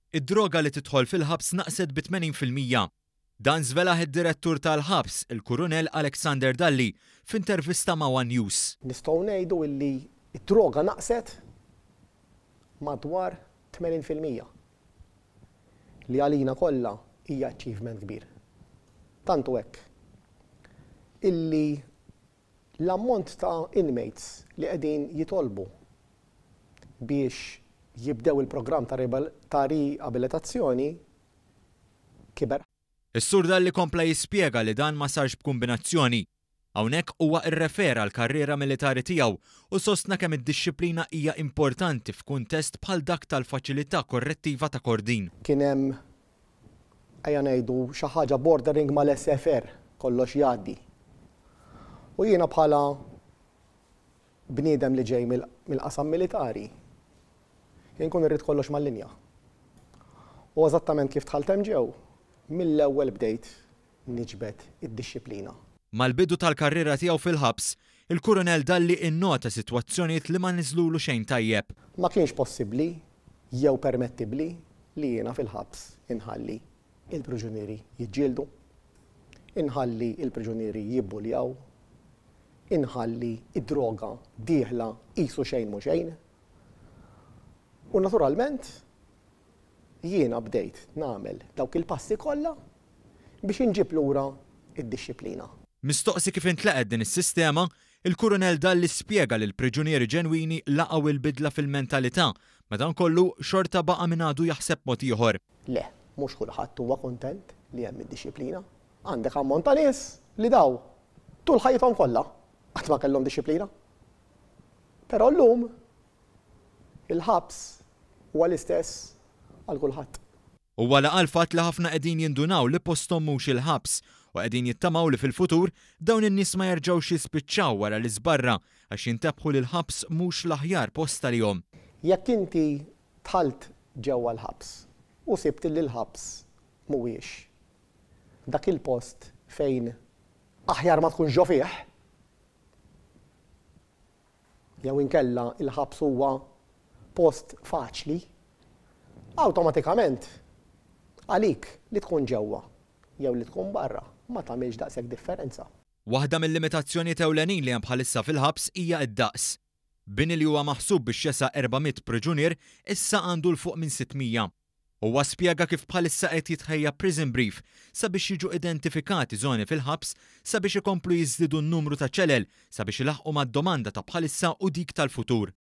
Id-droga li tidħol fil-ħabs naqset b'80%. Dan żvelaħ id-direttur tal-ħabs, il-Kurunell Alexander Dalli, f'intervista ma' One News. Nistgħu ngħidu li d-droga naqset madwar 80%. Li għalina kollha hija achievement kbir. Tantu hekk illi l-ammont ta' inmates li qegħdin jitolbu biex jibdew il-programm ta' riabilitazzjoni kiber. Is-sur Dalli kompla jispjega li dan ma sarx b'kombinazzjoni. Hawnhekk huwa rrefera l-karriera militari tiegħu u sostna kemm id-dixxilpina hija importanti f'kuntest bħal dak tal-faċilità korrettiva ta' Kordin. Kien hemm ejja ngħidu xi ħaġa bordering mal-SFR kollox jgħaddi. U jiena bħala bniedem li ġej mill-qasam militari jien kun irrid kollox mal-linja. U eżattament kif dħalt hemm ġew, mill-ewwel bdejt niġbed id-dixxilpina. Mal-bidu tal-karriera tiegħu fil-ħabs, il-Kurunell Dalli innota sitwazzjonijiet li ma niżlulu xejn tajjeb. Ma kienx possibbli jew permettibbli li jiena fil-ħabs inħalli il-priġunieri jiġġieldu, inħalli il-priġunieri jibbuljaw, inħalli id-droga dieħla qisu xejn mhu xejn. U naturalment jiena bdejt nagħmel dawk il-passi kollha biex inġib lura id-dixxilpina. Mistoqsi kif intlaqet din is-sistema, il-Kurunell Dalli spjega li l-priġunieri ġenwini laqgħu l-bidla fil-mentalità, madankollu xorta baqa' min għadu jaħseb mod ieħor. Le, mhux kulħadd huwa kuntent li hemm id-dixxilpina. Għandek ammont ta' nies li daw tul ħajjithom kollha qatt ma kellhom dixxilpina. Però llum il-ħabs huwa l-istess għal kulħadd. Huwa laqal fatt li ħafna qegħdin jindunaw li posthom mhux il-ħabs u qegħdin jittamaw li fil-futur dawn in-nies ma jerġgħux jispiċċaw wara li żbarra għax jintabħu li l-ħabs mhux l-aħjar post tal-jom. Jekk inti dħalt ġewwa l-ħabs u sibt li l-ħabs mhuwiex dak il-post fejn aħjar ma tkunx ġo fih, jew inkella il-ħabs huwa post faċli, awtomatikament għalik li tkun ġewwa jew li tkun barra ma tagħmilx daqshekk differenza. Waħda mill-limitazzjoni ewlenin li hemm bħalissa fil-ħabs hija d-daqs. Bini li huwa maħsub biex jesa' 400 priġunier issa għandu l fuq minn 600. Huwa spjega kif bħalissa qed jitħejja prison brief sabiex jiġu identifikati żoni fil-ħabs sabiex ikomplu jiżdiedu n-numru ta' ċelel sabiex ilaħqu mad-domanda ta' bħalissa u dik tal-futur.